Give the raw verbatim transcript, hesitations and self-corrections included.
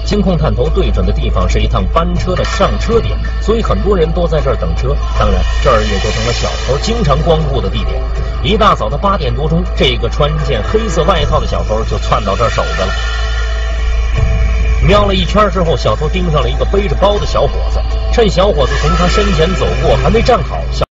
监控探头对准的地方是一趟班车的上车点，所以很多人都在这儿等车。当然，这儿也就成了小偷经常光顾的地点。一大早的八点多钟，这个穿件黑色外套的小偷就窜到这儿守着了。瞄了一圈之后，小偷盯上了一个背着包的小伙子，趁小伙子从他身前走过，还没站好，小